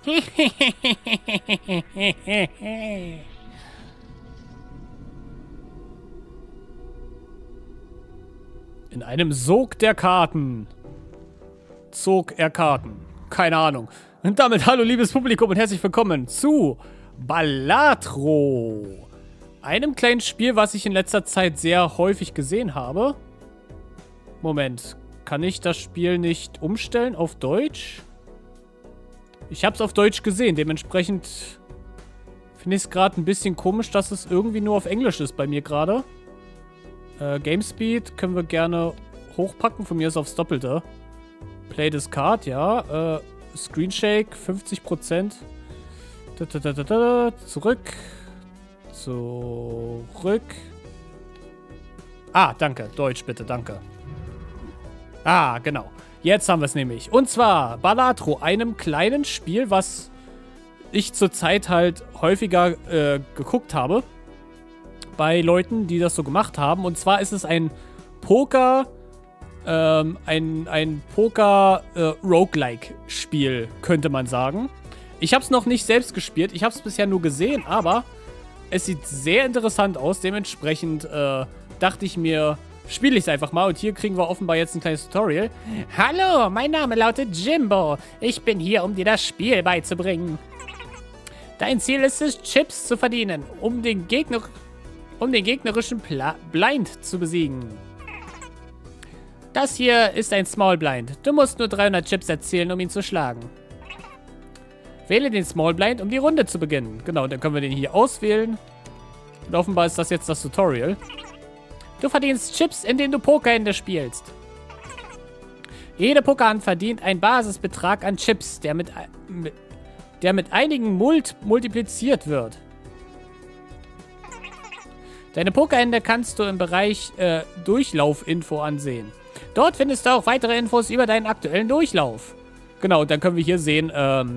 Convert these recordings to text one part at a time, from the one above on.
In einem Sog der Karten. Zog er Karten. Keine Ahnung. Und damit hallo liebes Publikum und herzlich willkommen zu Balatro. Einem kleinen Spiel, was ich in letzter Zeit sehr häufig gesehen habe. Moment, kann ich das Spiel nicht umstellen auf Deutsch? Ich habe es auf Deutsch gesehen, dementsprechend finde ich es gerade ein bisschen komisch, dass es irgendwie nur auf Englisch ist bei mir gerade. Gamespeed können wir gerne hochpacken, von mir ist aufs Doppelte. Play this card, ja. Screenshake, 50%. Zurück. Zurück. Ah, danke. Deutsch bitte, danke. Ah, genau. Jetzt haben wir es nämlich. Und zwar Balatro, einem kleinen Spiel, was ich zurzeit halt häufiger geguckt habe. Bei Leuten, die das so gemacht haben. Und zwar ist es ein Poker, ein Poker-Roguelike-Spiel, könnte man sagen. Ich habe es noch nicht selbst gespielt. Ich habe es bisher nur gesehen, aber es sieht sehr interessant aus. Dementsprechend dachte ich mir, spiele ich es einfach mal. Und hier kriegen wir offenbar jetzt ein kleines Tutorial. Hallo, mein Name lautet Jimbo. Ich bin hier, um dir das Spiel beizubringen. Dein Ziel ist es, Chips zu verdienen, um den gegnerischen Blind zu besiegen. Das hier ist ein Small Blind. Du musst nur 300 Chips erzielen, um ihn zu schlagen. Wähle den Small Blind, um die Runde zu beginnen. Genau, dann können wir den hier auswählen. Und offenbar ist das jetzt das Tutorial. Du verdienst Chips, indem du Pokerhände spielst. Jede Pokerhand verdient einen Basisbetrag an Chips, der mit einigen multipliziert wird. Deine Pokerhände kannst du im Bereich Durchlaufinfo ansehen. Dort findest du auch weitere Infos über deinen aktuellen Durchlauf. Genau, und dann können wir hier sehen,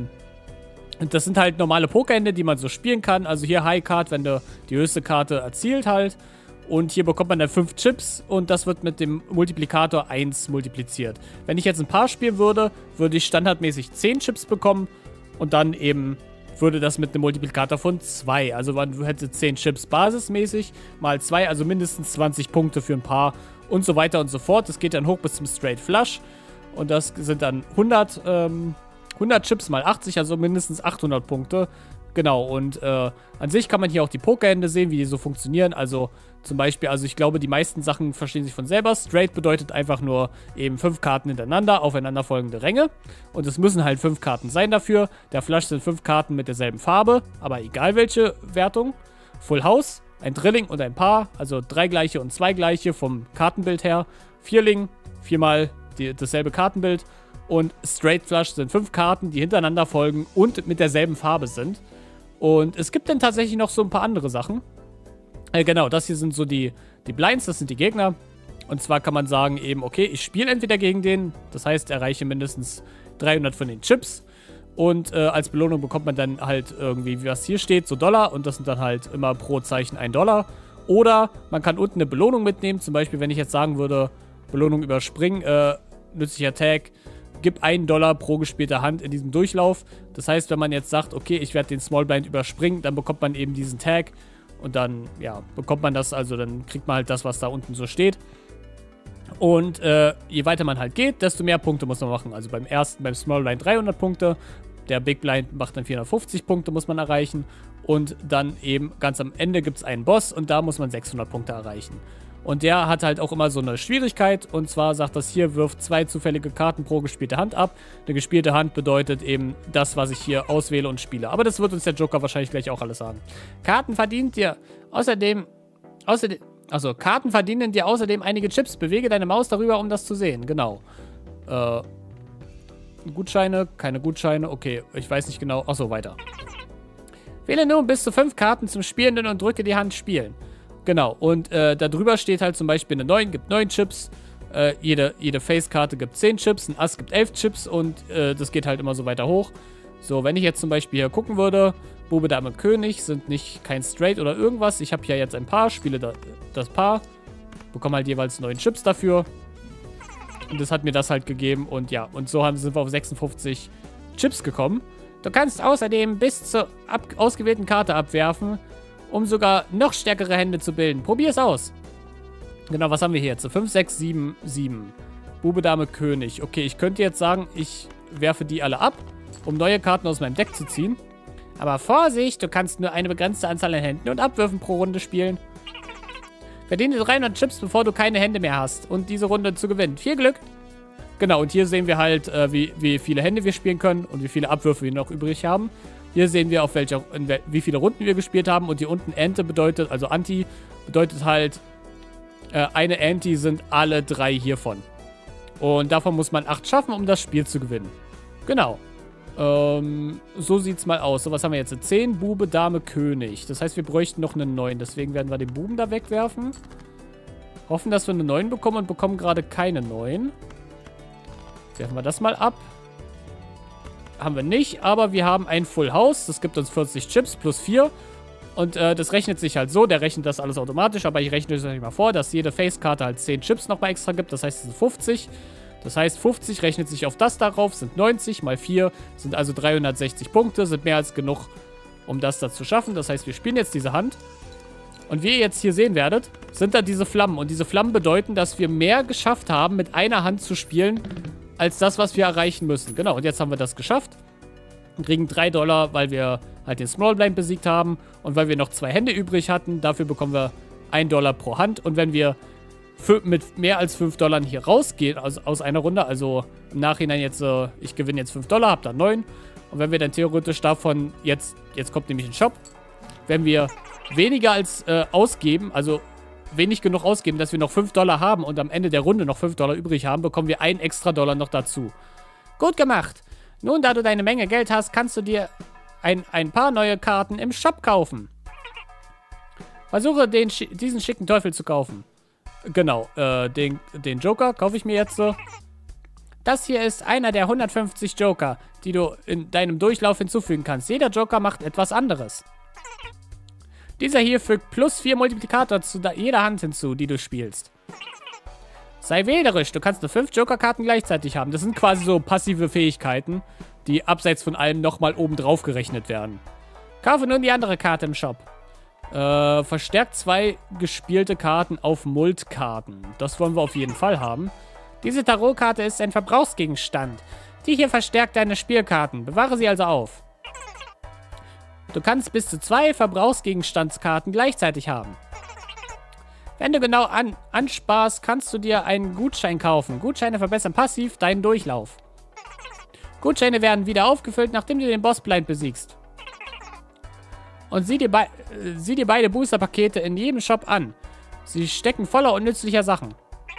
das sind halt normale Pokerhände, die man so spielen kann. Also hier High Card, wenn du die höchste Karte erzielt halt. Und hier bekommt man dann 5 Chips und das wird mit dem Multiplikator 1 multipliziert. Wenn ich jetzt ein Paar spielen würde, würde ich standardmäßig 10 Chips bekommen und dann eben würde das mit einem Multiplikator von 2. Also man hätte 10 Chips basismäßig mal 2, also mindestens 20 Punkte für ein Paar und so weiter und so fort. Das geht dann hoch bis zum Straight Flush und das sind dann 100 Chips mal 80, also mindestens 800 Punkte. Genau, und an sich kann man hier auch die Pokerhände sehen, wie die so funktionieren. Also zum Beispiel, also ich glaube, die meisten Sachen verstehen sich von selber. Straight bedeutet einfach nur eben 5 Karten hintereinander, aufeinanderfolgende Ränge. Und es müssen halt 5 Karten sein dafür. Der Flush sind 5 Karten mit derselben Farbe, aber egal welche Wertung. Full House, ein Drilling und ein Paar, also 3 gleiche und 2 gleiche vom Kartenbild her. Vierling, 4-mal dasselbe Kartenbild. Und Straight Flush sind 5 Karten, die hintereinander folgen und mit derselben Farbe sind. Und es gibt dann tatsächlich noch so ein paar andere Sachen. Genau, das hier sind so die Blinds, das sind die Gegner. Und zwar kann man sagen eben, okay, ich spiele entweder gegen den, das heißt, erreiche mindestens 300 von den Chips. Und als Belohnung bekommt man dann halt irgendwie, wie was hier steht, so Dollar. Und das sind dann halt immer pro Zeichen $1. Oder man kann unten eine Belohnung mitnehmen. Zum Beispiel, wenn ich jetzt sagen würde, Belohnung überspringen, nützlicher Tag, gib $1 pro gespielte Hand in diesem Durchlauf. Das heißt, wenn man jetzt sagt, okay, ich werde den Small Blind überspringen, dann bekommt man eben diesen Tag. Und dann, ja, bekommt man das, also dann kriegt man halt das, was da unten so steht. Und je weiter man halt geht, desto mehr Punkte muss man machen. Also beim Small Blind 300 Punkte, der Big Blind macht dann 450 Punkte, muss man erreichen. Und dann eben ganz am Ende gibt es einen Boss und da muss man 600 Punkte erreichen. Und der hat halt auch immer so eine Schwierigkeit. Und zwar sagt das hier, wirft 2 zufällige Karten pro gespielte Hand ab. Eine gespielte Hand bedeutet eben das, was ich hier auswähle und spiele. Aber das wird uns der Joker wahrscheinlich gleich auch alles sagen. Karten verdienen dir außerdem einige Chips. Bewege deine Maus darüber, um das zu sehen. Genau. Gutscheine, keine Gutscheine. Okay, ich weiß nicht genau. Achso, weiter. Wähle nun bis zu 5 Karten zum Spielenden und drücke die Hand Spielen. Genau, und da drüber steht halt zum Beispiel eine 9, gibt 9 Chips. Jede Face-Karte gibt 10 Chips, ein Ass gibt 11 Chips und das geht halt immer so weiter hoch. So, wenn ich jetzt zum Beispiel hier gucken würde, Bube, Dame, König sind kein Straight oder irgendwas. Ich habe hier jetzt ein Paar, spiele das Paar, bekomme halt jeweils 9 Chips dafür. Und das hat mir das halt gegeben und ja, und so sind wir auf 56 Chips gekommen. Du kannst außerdem bis zur ausgewählten Karte abwerfen, um sogar noch stärkere Hände zu bilden. Probier es aus. Genau, was haben wir hier jetzt? 5, 6, 7, 7. Bube, Dame, König. Okay, ich könnte jetzt sagen, ich werfe die alle ab, um neue Karten aus meinem Deck zu ziehen. Aber Vorsicht, du kannst nur eine begrenzte Anzahl an Händen und Abwürfen pro Runde spielen. Verdiene 300 Chips, bevor du keine Hände mehr hast und diese Runde zu gewinnen. Viel Glück! Genau, und hier sehen wir halt, wie viele Hände wir spielen können und wie viele Abwürfe wir noch übrig haben. Hier sehen wir, wie viele Runden wir gespielt haben. Und hier unten Ente bedeutet, also Anti, bedeutet halt, eine Anti sind alle 3 hiervon. Und davon muss man 8 schaffen, um das Spiel zu gewinnen. Genau. So sieht's mal aus. So, was haben wir jetzt? 10, Bube, Dame, König. Das heißt, wir bräuchten noch einen 9. Deswegen werden wir den Buben da wegwerfen. Hoffen, dass wir eine 9 bekommen und bekommen gerade keine 9. Werfen wir das mal ab. Haben wir nicht, aber wir haben ein Full House. Das gibt uns 40 Chips plus 4. Und das rechnet sich halt so. Der rechnet das alles automatisch, aber ich rechne es euch mal vor, dass jede Face-Karte halt 10 Chips nochmal extra gibt. Das heißt, es sind 50. Das heißt, 50 rechnet sich auf das darauf, sind 90 mal 4, sind also 360 Punkte, sind mehr als genug, um das da zu schaffen. Das heißt, wir spielen jetzt diese Hand. Und wie ihr jetzt hier sehen werdet, sind da diese Flammen. Und diese Flammen bedeuten, dass wir mehr geschafft haben, mit einer Hand zu spielen, als das, was wir erreichen müssen. Genau, und jetzt haben wir das geschafft. Und kriegen $3, weil wir halt den Small Blind besiegt haben. Und weil wir noch 2 Hände übrig hatten, dafür bekommen wir $1 pro Hand. Und wenn wir mit mehr als $5 hier rausgehen aus einer Runde, also im Nachhinein jetzt, ich gewinne jetzt $5, hab dann 9. Und wenn wir dann theoretisch davon, jetzt kommt nämlich ein Shop, wenn wir weniger als ausgeben, also wenig genug ausgeben, dass wir noch $5 haben und am Ende der Runde noch $5 übrig haben, bekommen wir $1 extra noch dazu. Gut gemacht. Nun, da du deine Menge Geld hast, kannst du dir ein paar neue Karten im Shop kaufen. Versuche, diesen schicken Teufel zu kaufen. Genau, den Joker kaufe ich mir jetzt so. Das hier ist einer der 150 Joker, die du in deinem Durchlauf hinzufügen kannst. Jeder Joker macht etwas anderes. Dieser hier fügt plus 4 Multiplikator zu jeder Hand hinzu, die du spielst. Sei wählerisch, du kannst nur 5 Joker-Karten gleichzeitig haben. Das sind quasi so passive Fähigkeiten, die abseits von allem nochmal oben drauf gerechnet werden. Kaufe nun die andere Karte im Shop. Verstärkt 2 gespielte Karten auf Mult-Karten. Das wollen wir auf jeden Fall haben. Diese Tarotkarte ist ein Verbrauchsgegenstand. Die hier verstärkt deine Spielkarten. Bewahre sie also auf. Du kannst bis zu 2 Verbrauchsgegenstandskarten gleichzeitig haben. Wenn du genau ansparst, kannst du dir einen Gutschein kaufen. Gutscheine verbessern passiv deinen Durchlauf. Gutscheine werden wieder aufgefüllt, nachdem du den Boss-Blind besiegst. Und sieh dir beide Booster-Pakete in jedem Shop an. Sie stecken voller unnützlicher Sachen.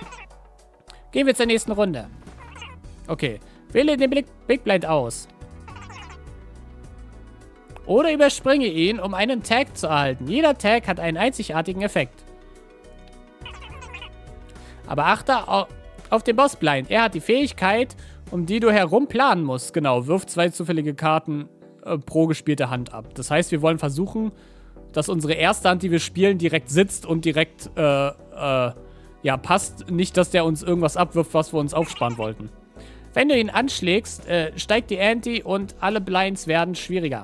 Gehen wir zur nächsten Runde. Okay. Wähle den Big Blind aus. Oder überspringe ihn, um einen Tag zu erhalten. Jeder Tag hat einen einzigartigen Effekt. Aber achte auf den Boss Blind. Er hat die Fähigkeit, um die du herum planen musst. Genau, wirf 2 zufällige Karten pro gespielte Hand ab. Das heißt, wir wollen versuchen, dass unsere erste Hand, die wir spielen, direkt sitzt und direkt, ja, passt. Nicht, dass der uns irgendwas abwirft, was wir uns aufsparen wollten. Wenn du ihn anschlägst, steigt die Ante und alle Blinds werden schwieriger.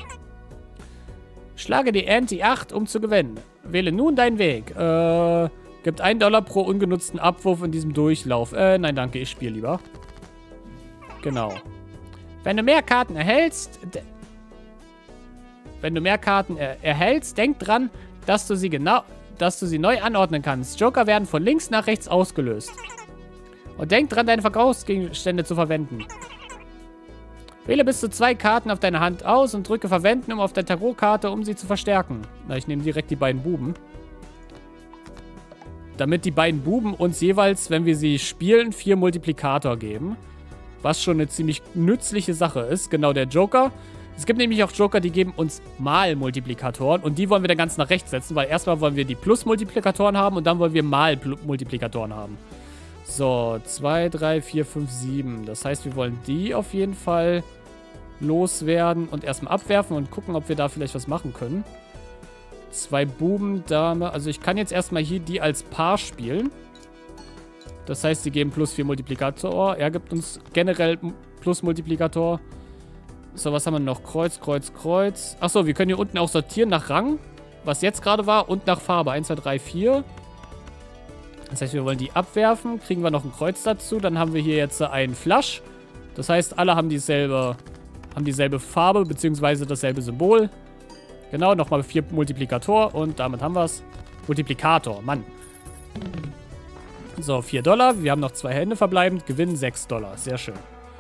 Schlage die Ante 8, um zu gewinnen. Wähle nun deinen Weg. Gibt $1 pro ungenutzten Abwurf in diesem Durchlauf. Nein, danke, ich spiele lieber. Genau. Wenn du mehr Karten erhältst, denk dran, dass du sie neu anordnen kannst. Joker werden von links nach rechts ausgelöst. Und denk dran, deine Verkaufsgegenstände zu verwenden. Wähle bis zu 2 Karten auf deiner Hand aus und drücke Verwenden auf der Tarotkarte, um sie zu verstärken. Na, ich nehme direkt die beiden Buben. Damit die beiden Buben uns jeweils, wenn wir sie spielen, 4 Multiplikator geben. Was schon eine ziemlich nützliche Sache ist. Genau, der Joker. Es gibt nämlich auch Joker, die geben uns mal Multiplikatoren. Und die wollen wir dann ganz nach rechts setzen, weil erstmal wollen wir die Plus-Multiplikatoren haben und dann wollen wir mal Multiplikatoren haben. So, 2, 3, 4, 5, 7. Das heißt, wir wollen die auf jeden Fall loswerden und erstmal abwerfen und gucken, ob wir da vielleicht was machen können. 2 Buben, Dame. Also ich kann jetzt erstmal hier die als Paar spielen. Das heißt, sie geben plus 4 Multiplikator. Er gibt uns generell plus Multiplikator. So, was haben wir noch? Kreuz, Kreuz, Kreuz. Achso, wir können hier unten auch sortieren nach Rang, was jetzt gerade war, und nach Farbe. 1, 2, 3, 4. Das heißt, wir wollen die abwerfen. Kriegen wir noch ein Kreuz dazu. Dann haben wir hier jetzt einen Flush. Das heißt, alle haben dieselbe Farbe, beziehungsweise dasselbe Symbol. Genau, nochmal 4 Multiplikator. Und damit haben wir es. Multiplikator, Mann. So, $4. Wir haben noch 2 Hände verbleibend. Gewinn $6. Sehr schön.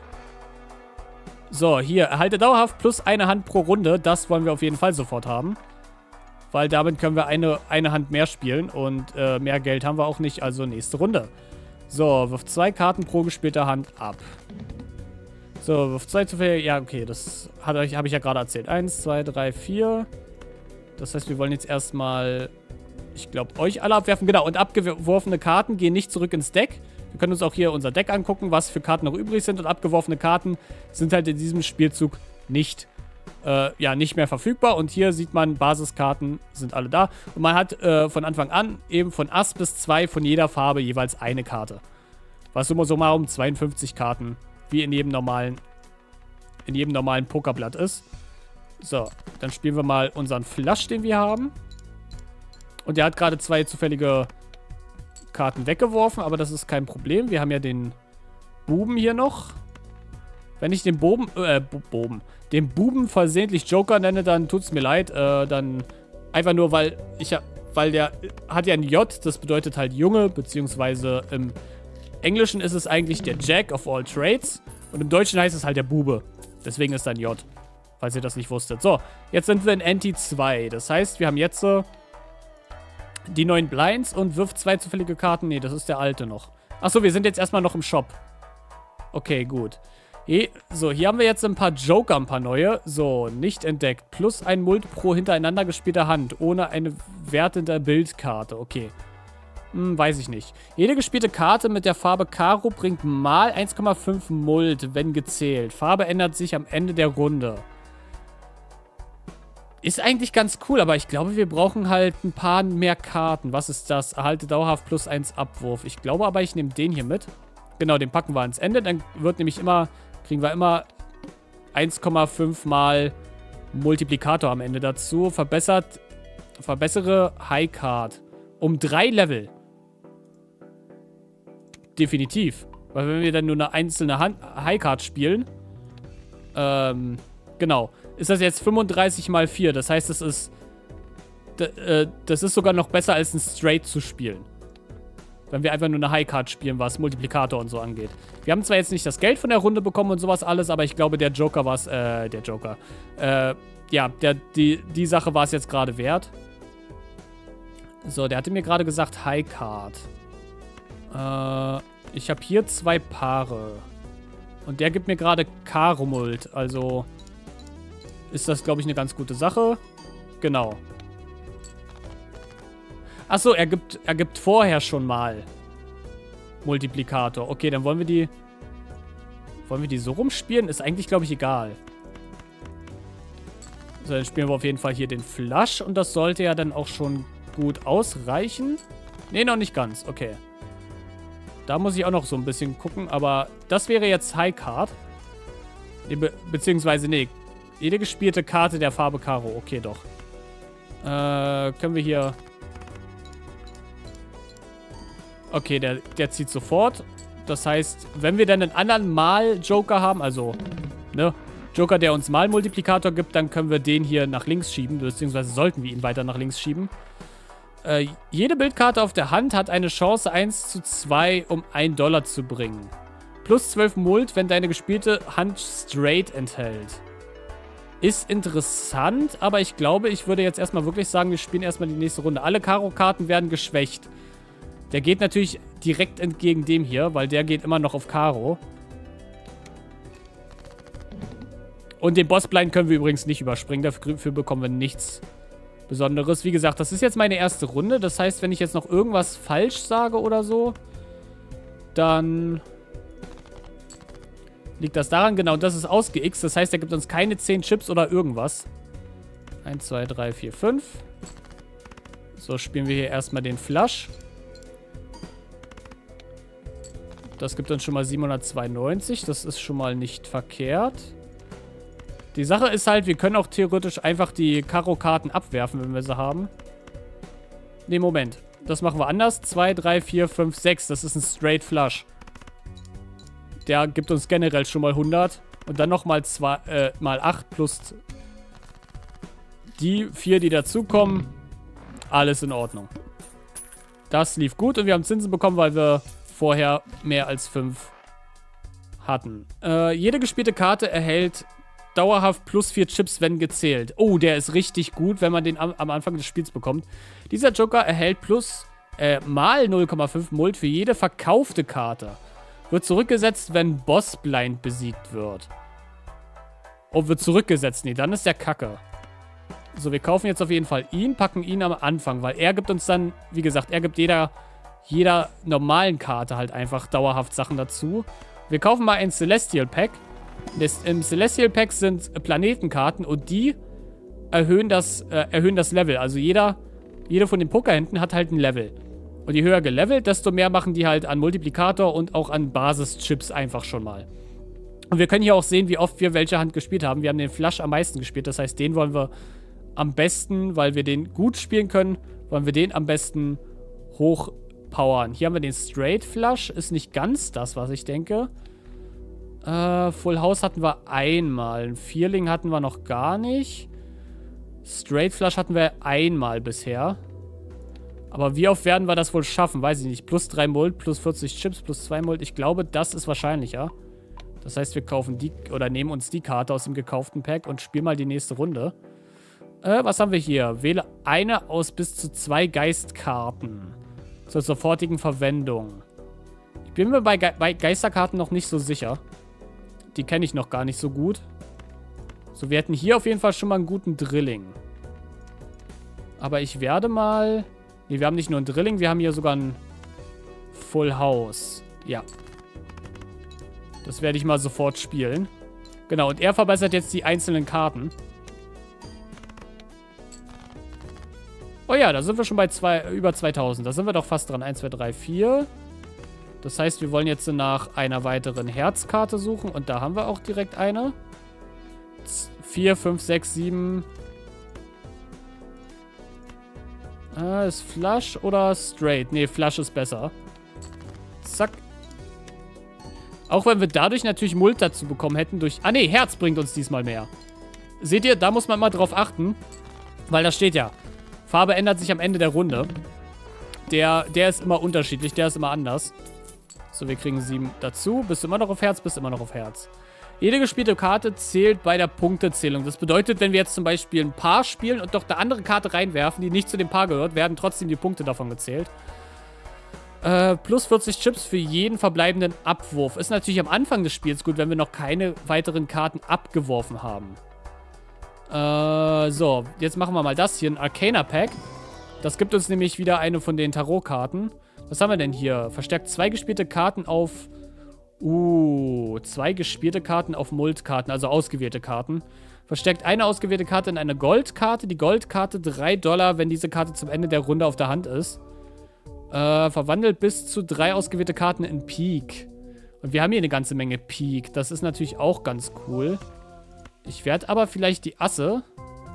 So, hier, erhalte dauerhaft plus eine Hand pro Runde. Das wollen wir auf jeden Fall sofort haben. Weil damit können wir eine Hand mehr spielen. Und mehr Geld haben wir auch nicht, also nächste Runde. So, wirf 2 Karten pro gespielte Hand ab. So, wirf 2 zu viel. Ja, okay, das habe ich ja gerade erzählt. 1, 2, 3, 4. Das heißt, wir wollen jetzt erstmal, ich glaube, euch alle abwerfen. Genau, und abgeworfene Karten gehen nicht zurück ins Deck. Wir können uns auch hier unser Deck angucken, was für Karten noch übrig sind. Und abgeworfene Karten sind halt in diesem Spielzug nicht mehr verfügbar. Und hier sieht man, Basiskarten sind alle da. Und man hat von Anfang an eben von Ass bis 2 von jeder Farbe jeweils eine Karte. Was summa summarum 52 Karten, wie in jedem normalen Pokerblatt ist. So, dann spielen wir mal unseren Flush, den wir haben. Und der hat gerade 2 zufällige Karten weggeworfen, aber das ist kein Problem. Wir haben ja den Buben hier noch. Wenn ich den Buben versehentlich Joker nenne, dann tut es mir leid. Dann einfach nur, weil der hat ja ein J, das bedeutet halt Junge, beziehungsweise im Englischen ist es eigentlich der Jack of all Trades und im Deutschen heißt es halt der Bube. Deswegen ist dann J, falls ihr das nicht wusstet. So, jetzt sind wir in Ante 2. Das heißt, wir haben jetzt die 9 Blinds und wirft 2 zufällige Karten. Ne, das ist der alte noch. Achso, wir sind jetzt erstmal noch im Shop. Okay, gut. So, hier haben wir jetzt ein paar Joker, ein paar neue. So, nicht entdeckt. Plus ein Mult pro hintereinander gespielte Hand. Ohne eine wertende Bildkarte. Okay. Weiß ich nicht. Jede gespielte Karte mit der Farbe Karo bringt mal 1,5 Mult, wenn gezählt. Farbe ändert sich am Ende der Runde. Ist eigentlich ganz cool, aber ich glaube, wir brauchen halt ein paar mehr Karten. Was ist das? Erhalte dauerhaft plus 1 Abwurf. Ich glaube aber, ich nehme den hier mit. Genau, den packen wir ans Ende. Dann wird nämlich kriegen wir immer 1,5 mal Multiplikator am Ende dazu. Verbessere High Card. Um 3 Level. Definitiv. Weil wenn wir dann nur eine einzelne High Card spielen, genau, ist das jetzt 35 mal 4. Das heißt, das ist sogar noch besser als ein Straight zu spielen. Wenn wir einfach nur eine High Card spielen, was Multiplikator und so angeht. Wir haben zwar jetzt nicht das Geld von der Runde bekommen und sowas alles, aber ich glaube, der Joker war es, die Sache war es jetzt gerade wert. So, der hatte mir gerade gesagt High Card. Ich habe hier 2 Paare. Und der gibt mir gerade Karo-Mult. Also ist das, glaube ich, eine ganz gute Sache. Genau. Achso, er gibt vorher schon mal Multiplikator. Okay, dann wollen wir die so rumspielen? Ist eigentlich, glaube ich, egal. So, dann spielen wir auf jeden Fall hier den Flush. Und das sollte ja dann auch schon gut ausreichen. Ne, noch nicht ganz. Okay. Da muss ich auch noch so ein bisschen gucken. Aber das wäre jetzt High Card. Beziehungsweise, nee. Jede gespielte Karte der Farbe Karo. Okay, doch. Können wir hier... Okay, der zieht sofort. Das heißt, wenn wir dann einen anderen Mal-Joker haben, also, ne, Joker, der uns Mal-Multiplikator gibt, dann können wir den hier nach links schieben, beziehungsweise sollten wir ihn weiter nach links schieben. Jede Bildkarte auf der Hand hat eine Chance 1:2, um $1 zu bringen. Plus 12 Mult, wenn deine gespielte Hand Straight enthält. Ist interessant, aber ich glaube, ich würde jetzt erstmal wirklich sagen, wir spielen erstmal die nächste Runde. Alle Karo-Karten werden geschwächt. Der geht natürlich direkt entgegen dem hier, weil der geht immer noch auf Karo. Und den Bossblind können wir übrigens nicht überspringen. Dafür bekommen wir nichts Besonderes. Wie gesagt, das ist jetzt meine erste Runde. Das heißt, wenn ich jetzt noch irgendwas falsch sage oder so, dann liegt das daran. Genau, das ist ausgeixt. Das heißt, er gibt uns keine 10 Chips oder irgendwas. 1, 2, 3, 4, 5. So, spielen wir hier erstmal den Flush. Das gibt uns schon mal 792. Das ist schon mal nicht verkehrt. Die Sache ist halt, wir können auch theoretisch einfach die Karo-Karten abwerfen, wenn wir sie haben. Ne, Moment. Das machen wir anders. 2, 3, 4, 5, 6. Das ist ein Straight Flush. Der gibt uns generell schon mal 100. Und dann nochmal mal 8 plus die 4, die dazukommen. Alles in Ordnung. Das lief gut und wir haben Zinsen bekommen, weil wir vorher mehr als 5 hatten. Jede gespielte Karte erhält dauerhaft plus 4 Chips, wenn gezählt. Oh, der ist richtig gut, wenn man den am Anfang des Spiels bekommt. Dieser Joker erhält mal 0,5 Mult für jede verkaufte Karte. Wird zurückgesetzt, wenn Boss Blind besiegt wird. Oh, wird zurückgesetzt. Nee, dann ist der Kacke. So, wir kaufen jetzt auf jeden Fall ihn, packen ihn am Anfang, weil er gibt uns dann, wie gesagt, er gibt jeder normalen Karte halt einfach dauerhaft Sachen dazu. Wir kaufen mal ein Celestial Pack. Im Celestial Pack sind Planetenkarten und die erhöhen das Level. Also jede von den Pokerhänden hat halt ein Level. Und je höher gelevelt, desto mehr machen die halt an Multiplikator und auch an Basischips einfach schon mal. Und wir können hier auch sehen, wie oft wir welche Hand gespielt haben. Wir haben den Flush am meisten gespielt. Das heißt, den wollen wir am besten, weil wir den gut spielen können, wollen wir den am besten hochpowern. Hier haben wir den Straight Flush. Ist nicht ganz das, was ich denke. Full House hatten wir einmal. Ein Vierling hatten wir noch gar nicht. Straight Flush hatten wir einmal bisher. Aber wie oft werden wir das wohl schaffen? Weiß ich nicht. Plus 3 Mult, plus 40 Chips, plus 2 Mult. Ich glaube, das ist wahrscheinlicher. Das heißt, wir kaufen die oder nehmen uns die Karte aus dem gekauften Pack und spielen mal die nächste Runde. Was haben wir hier? Wähle eine aus bis zu 2 Geistkarten zur sofortigen Verwendung. Ich bin mir bei Geisterkarten noch nicht so sicher. Die kenne ich noch gar nicht so gut. So, wir hätten hier auf jeden Fall schon mal einen guten Drilling. Aber ich werde mal... Ne, wir haben nicht nur einen Drilling, wir haben hier sogar ein Full House. Ja. Das werde ich mal sofort spielen. Genau, und er verbessert jetzt die einzelnen Karten. Oh ja, da sind wir schon bei über 2000. Da sind wir doch fast dran. 1, 2, 3, 4. Das heißt, wir wollen jetzt nach einer weiteren Herzkarte suchen. Und da haben wir auch direkt eine. 4, 5, 6, 7. Ist Flush oder Straight? Ne, Flush ist besser. Zack. Auch wenn wir dadurch natürlich Mult dazu bekommen hätten durch... Ah ne, Herz bringt uns diesmal mehr. Seht ihr, da muss man mal drauf achten. Weil da steht ja, Farbe ändert sich am Ende der Runde. Der ist immer unterschiedlich, der ist immer anders. So, wir kriegen 7 dazu. Bist du immer noch auf Herz? Bist immer noch auf Herz. Jede gespielte Karte zählt bei der Punktezählung. Das bedeutet, wenn wir jetzt zum Beispiel ein Paar spielen und doch eine andere Karte reinwerfen, die nicht zu dem Paar gehört, werden trotzdem die Punkte davon gezählt. Plus 40 Chips für jeden verbleibenden Abwurf. Ist natürlich am Anfang des Spiels gut, wenn wir noch keine weiteren Karten abgeworfen haben. So, jetzt machen wir mal das hier, ein Arcana Pack. Das gibt uns nämlich wieder eine von den Tarotkarten. Was haben wir denn hier? Verstärkt 2 gespielte Karten auf... 2 gespielte Karten auf Mult-Karten, also ausgewählte Karten. Verstärkt eine ausgewählte Karte in eine Goldkarte. Die Goldkarte $3, wenn diese Karte zum Ende der Runde auf der Hand ist. Verwandelt bis zu 3 ausgewählte Karten in Peak. Und wir haben hier eine ganze Menge Peak. Das ist natürlich auch ganz cool. Ich werde aber vielleicht die Asse...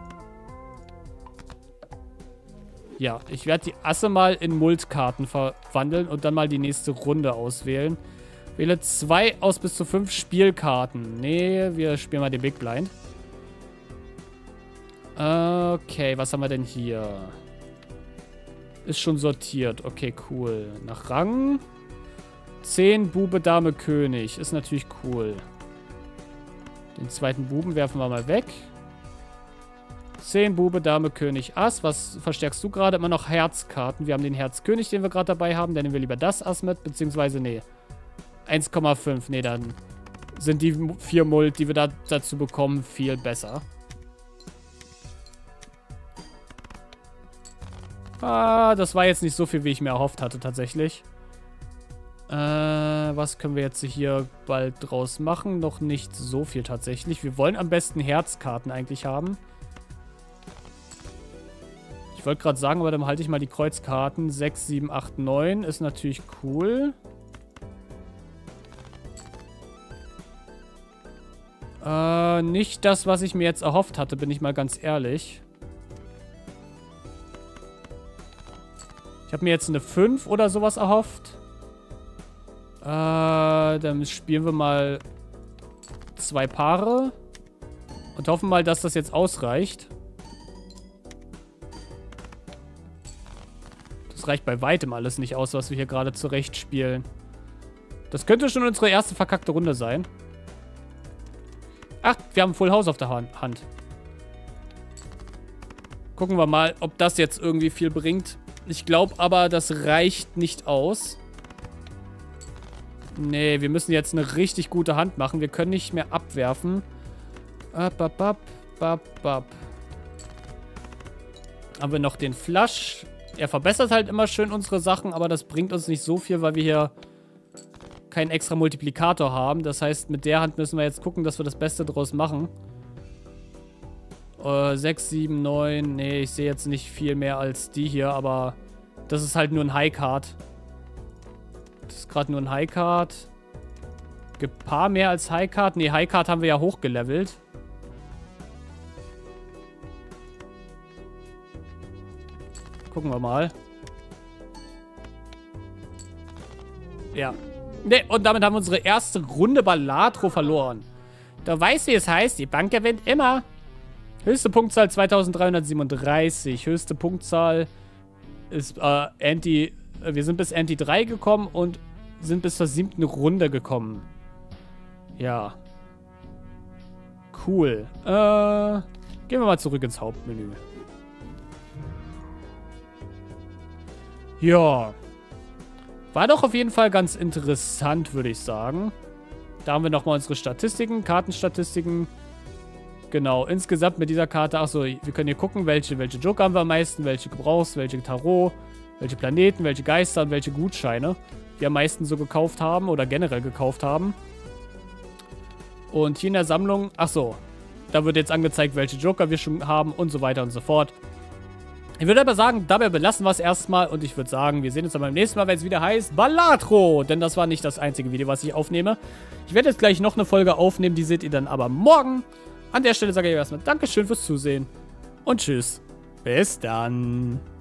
Ja, ich werde die Asse mal in Mult-Karten verwandeln und dann mal die nächste Runde auswählen. Wähle 2 aus bis zu 5 Spielkarten. Nee, wir spielen mal den Big Blind. Okay, was haben wir denn hier? Ist schon sortiert. Okay, cool. Nach Rang. 10, Bube, Dame, König. Ist natürlich cool. Den zweiten Buben werfen wir mal weg. 10, Bube, Dame, König, Ass. Was verstärkst du gerade? Immer noch Herzkarten. Wir haben den Herzkönig, den wir gerade dabei haben. Dann nehmen wir lieber das Ass mit. Beziehungsweise, nee. 1,5. Nee, dann sind die 4 Mult, die wir dazu bekommen, viel besser. Das war jetzt nicht so viel, wie ich mir erhofft hatte, tatsächlich. Was können wir jetzt hier bald draus machen? Noch nicht so viel, tatsächlich. Wir wollen am besten Herzkarten eigentlich haben. Ich wollte gerade sagen, aber dann halte ich mal die Kreuzkarten. 6, 7, 8, 9 ist natürlich cool. Nicht das, was ich mir jetzt erhofft hatte, bin ich mal ganz ehrlich. Ich habe mir jetzt eine 5 oder sowas erhofft. Dann spielen wir mal 2 Paare. Und hoffen mal, dass das jetzt ausreicht. Das reicht bei weitem alles nicht aus, was wir hier gerade zurecht spielen. Das könnte schon unsere erste verkackte Runde sein. Ach, wir haben Full House auf der Hand. Gucken wir mal, ob das jetzt irgendwie viel bringt. Ich glaube aber, das reicht nicht aus. Nee, wir müssen jetzt eine richtig gute Hand machen. Wir können nicht mehr abwerfen. Haben wir noch den Flush. Er verbessert halt immer schön unsere Sachen, aber das bringt uns nicht so viel, weil wir hier keinen extra Multiplikator haben. Das heißt, mit der Hand müssen wir jetzt gucken, dass wir das Beste draus machen. 6, 7, 9. Nee, ich sehe jetzt nicht viel mehr als die hier, aber das ist halt nur ein High-Card. Das ist gerade nur ein High-Card. Gibt ein paar mehr als High-Card. Nee, High-Card haben wir ja hochgelevelt. Gucken wir mal. Ja. Ne, und damit haben wir unsere erste Runde Balatro verloren. Da weißt du, wie es heißt, die Bank gewinnt immer. Höchste Punktzahl 2337. Höchste Punktzahl ist wir sind bis Anti 3 gekommen und sind bis zur 7. Runde gekommen. Ja. Cool. Gehen wir mal zurück ins Hauptmenü. Ja. War doch auf jeden Fall ganz interessant, würde ich sagen. Da haben wir nochmal unsere Statistiken, Kartenstatistiken. Genau, insgesamt mit dieser Karte, achso, wir können hier gucken, welche Joker haben wir am meisten, welche Gebrauchs, welche Tarot, welche Planeten, welche Geister und welche Gutscheine wir am meisten so gekauft haben oder generell gekauft haben. Und hier in der Sammlung, achso, da wird jetzt angezeigt, welche Joker wir schon haben und so weiter und so fort. Ich würde aber sagen, dabei belassen wir es erstmal und ich würde sagen, wir sehen uns dann beim nächsten Mal, wenn es wieder heißt Balatro. Denn das war nicht das einzige Video, was ich aufnehme. Ich werde jetzt gleich noch eine Folge aufnehmen, die seht ihr dann aber morgen. An der Stelle sage ich erstmal Dankeschön fürs Zusehen und tschüss. Bis dann.